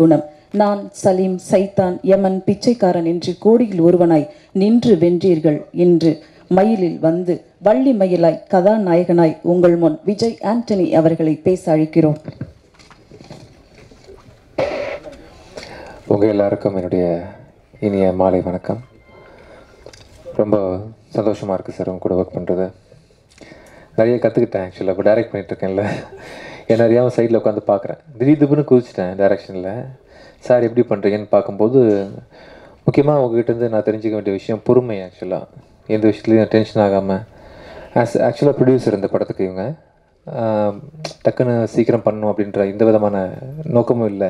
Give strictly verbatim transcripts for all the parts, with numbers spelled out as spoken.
குணம். நான் சலீம், சைத்தான், யமன், பிச்சைக்காரன் என்று கோடியில் ஒருவனாய் நின்று வென்றீர்கள். இன்று மயிலில் வந்து வள்ளி மயிலாய் கதாநாயகனாய் உங்கள் முன் விஜய் ஆண்டனி அவர்களை பேச அழைக்கிறோம். உங்கள் எல்லாருக்கும் என்னுடைய இனிய மாலை வணக்கம். ரொம்ப சந்தோஷமாக இருக்குது சார் உங்க கூட ஒர்க் பண்ணுறது. நிறைய கற்றுக்கிட்டேன். ஆக்சுவலாக இப்போ டைரக்ட் பண்ணிகிட்ருக்கேன்ல, என்ன அறியாமல் சைடில் உட்காந்து பார்க்குறேன். திடீர் திடீர்னு குதிச்சிட்டேன் டைரக்ஷனில். சார் எப்படி பண்ணுறீங்கன்னு பார்க்கும்போது முக்கியமாக உங்ககிட்டேருந்து நான் தெரிஞ்சுக்க வேண்டிய விஷயம் பொறுமை. ஆக்சுவலாக எந்த விஷயத்துலையும் டென்ஷன் ஆகாமல், ஆஸ் ஆக்சுவலாக ப்ரொடியூசர் இந்த படத்துக்கு இவங்க டக்குன்னு சீக்கிரம் பண்ணணும் அப்படின்ற எந்த விதமான நோக்கமும் இல்லை.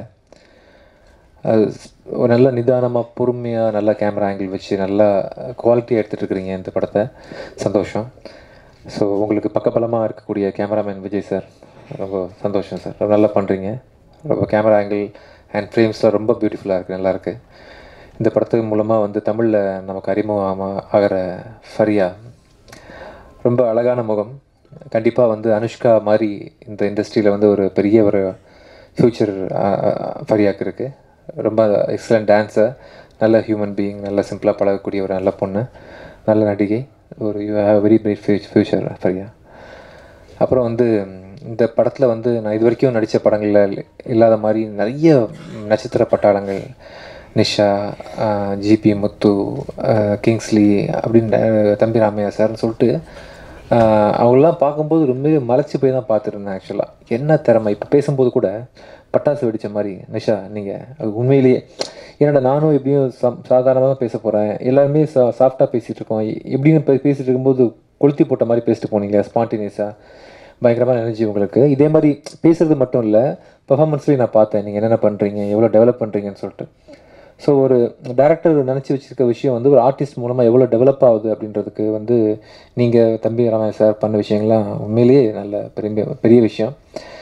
அது ஒரு நல்ல நிதானமாக பொறுமையாக நல்ல கேமரா ஆங்கிள் வச்சு நல்லா குவாலிட்டியாக எடுத்துகிட்டு இருக்கிறீங்க இந்த படத்தை. சந்தோஷம். ஸோ உங்களுக்கு பக்கபலமாக இருக்கக்கூடிய கேமராமேன் விஜய் சார், ரொம்ப சந்தோஷம் சார். ரொம்ப நல்லா பண்ணுறீங்க. ரொம்ப கேமரா ஆங்கிள் அண்ட் ஃப்ரேம்ஸ்லாம் ரொம்ப பியூட்டிஃபுல்லாக இருக்குது, நல்லாயிருக்கு. இந்த படத்துக்கு மூலமாக வந்து தமிழில் நமக்கு அறிமுகமாக ஆகிற ஃபரியா, ரொம்ப அழகான முகம். கண்டிப்பாக வந்து அனுஷ்கா மாதிரி இந்த இண்டஸ்ட்ரியில் வந்து ஒரு பெரிய ஒரு ஃப்யூச்சர் ஃபரியாவுக்கு இருக்குது. ரொம்ப எக்ஸலண்ட் டான்ஸர், நல்ல ஹியூமன் பீயிங், நல்ல சிம்பிளாக பழகக்கூடிய ஒரு நல்ல பொண்ணு, நல்ல நடிகை. ஒரு you have very bright fu future Faria. அப்புறம் வந்து இந்த படத்தில் வந்து நான் இது வரைக்கும் நடித்த படங்களில் இல்லாத மாதிரி நிறைய நட்சத்திர பட்டாளங்கள், நிஷா, ஜிபி முத்து, கிங்ஸ்லி அப்படின்னு தம்பி ராமையா சார்னு சொல்லிட்டு அவங்களெலாம் பார்க்கும்போது ரொம்ப மலைச்சி போய் தான் பார்த்துருந்தேன். ஆக்சுவலாக என்ன திறமை. இப்போ பேசும்போது கூட பட்டாசு வெடித்த மாதிரி நிஷா நீங்கள் அது உண்மையிலேயே. என்னடா நானும் எப்படியும் சா சாதாரணமாக தான் பேச போகிறேன், எல்லாருமே சா சாஃப்டாக பேசிகிட்டு இருக்கோம், எப்படின்னு பேசிகிட்டு இருக்கும்போது கொளுத்தி போட்ட மாதிரி பேசிட்டு போனீங்க. ஸ்பான்டேனியஸாக பயங்கரமான எனர்ஜி உங்களுக்கு. இதே மாதிரி பேசுகிறது மட்டும் இல்லை, பெர்ஃபார்மன்ஸ்லேயும் நான் பார்த்தேன் நீங்கள் என்னென்ன பண்ணுறீங்க, எவ்வளோ டெவலப் பண்ணுறீங்கன்னு சொல்லிட்டு. ஸோ ஒரு டேரக்டர் நினச்சி வச்சுருக்க விஷயம் வந்து ஒரு ஆர்டிஸ்ட் மூலமாக எவ்வளோ டெவலப் ஆகுது அப்படின்றதுக்கு வந்து நீங்கள் தம்பி ராமையா சார் பண்ண விஷயங்கள்லாம் உண்மையிலேயே நல்ல பெரிய பெரிய விஷயம்.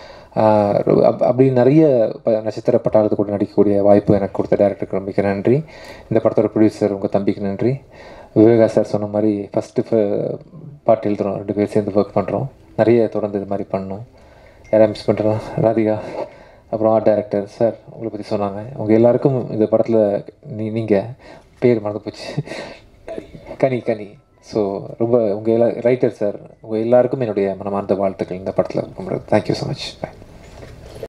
அப் அப்படி நிறைய நட்சத்திர பட்டாளத்து கூட நடிக்கக்கூடிய வாய்ப்பு எனக்கு கொடுத்த டேரக்டருக்கு மிக நன்றி. இந்த படத்தோட ப்ரொடியூசர் உங்கள் தம்பிக்கு நன்றி. விவேகா சார் சொன்ன மாதிரி ஃபஸ்ட்டு பாட்டு எழுதுகிறோம், ரெண்டு பேர் சேர்ந்து ஒர்க் பண்ணுறோம். நிறைய தொடர்ந்து இது மாதிரி பண்ணணும். யாராவது மிஸ் பண்ணுறோம்? ராதிகா, அப்புறம் ஆர்ட் டைரக்டர் சார் உங்களை பற்றி சொன்னாங்க. உங்கள் எல்லாருக்கும் இந்த படத்தில் நீ நீங்கள் பேர் மறந்து போச்சு, கனி கனி ஸோ ரொம்ப உங்கள் எல்லா ரைட்டர் சார் உங்கள் எல்லாருக்கும் என்னுடைய மனமார்ந்த வாழ்த்துக்கள் இந்த படத்தில். Thank you so much.